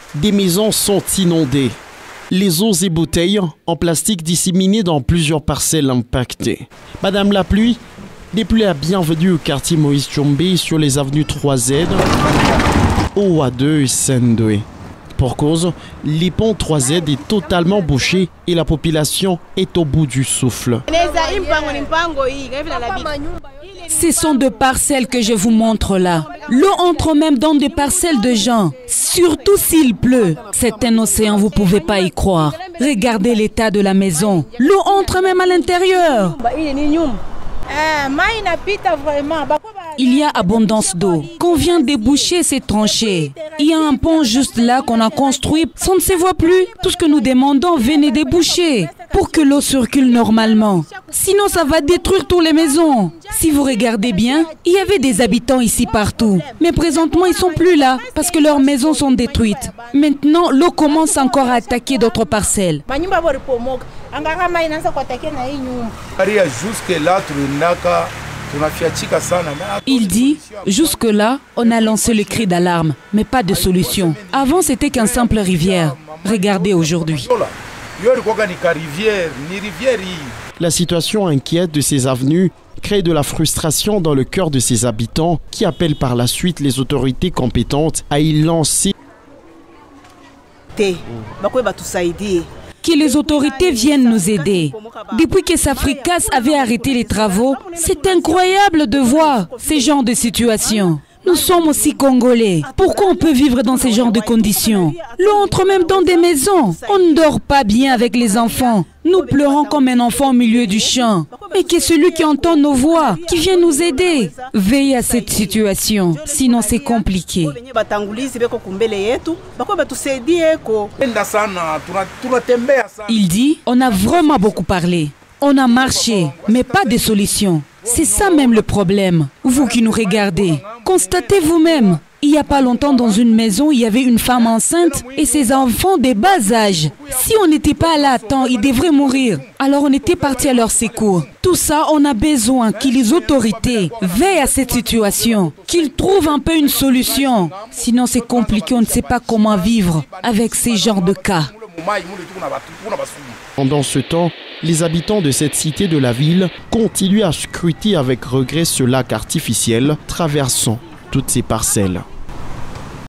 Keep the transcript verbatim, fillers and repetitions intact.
Des maisons sont inondées. Les eaux et bouteilles en plastique disséminées dans plusieurs parcelles impactées. Madame la pluie, depuis la bienvenue au quartier Moïse Tchombe sur les avenues trois Z, Oa deux et Sendoué. Pour cause, les ponts trois Z est totalement bouché et la population est au bout du souffle. Ce sont deux parcelles que je vous montre là. L'eau entre même dans des parcelles de gens, surtout s'il pleut. C'est un océan, vous ne pouvez pas y croire. Regardez l'état de la maison. L'eau entre même à l'intérieur. Il y a abondance d'eau. Qu'on vient déboucher ces tranchées. Il y a un pont juste là qu'on a construit. Ça ne se voit plus. Tout ce que nous demandons, venez déboucher pour que l'eau circule normalement. Sinon, ça va détruire toutes les maisons. Si vous regardez bien, il y avait des habitants ici partout. Mais présentement, ils ne sont plus là parce que leurs maisons sont détruites. Maintenant, l'eau commence encore à attaquer d'autres parcelles. Il dit, jusque-là, on a lancé le cri d'alarme, mais pas de solution. Avant, c'était qu'une simple rivière. Regardez aujourd'hui. La situation inquiète de ces avenues crée de la frustration dans le cœur de ses habitants qui appellent par la suite les autorités compétentes à y lancer. Que les autorités viennent nous aider. Depuis que Safricas avait arrêté les travaux, c'est incroyable de voir ce genre de situation. Nous sommes aussi Congolais. Pourquoi on peut vivre dans ce genre de conditions? L'eau entre même dans des maisons. On ne dort pas bien avec les enfants. Nous pleurons comme un enfant au milieu du champ. Mais que celui qui entend nos voix, qui vient nous aider, veille à cette situation. Sinon, c'est compliqué. Il dit, on a vraiment beaucoup parlé. On a marché, mais pas de solution. C'est ça même le problème. Vous qui nous regardez, constatez vous-même. Il n'y a pas longtemps, dans une maison, il y avait une femme enceinte et ses enfants de bas âge. Si on n'était pas là à temps, ils devraient mourir. Alors on était parti à leur secours. Tout ça, on a besoin que les autorités veillent à cette situation, qu'ils trouvent un peu une solution. Sinon c'est compliqué, on ne sait pas comment vivre avec ces genres de cas. Pendant ce temps, les habitants de cette cité de la ville continuent à scruter avec regret ce lac artificiel traversant toutes ces parcelles.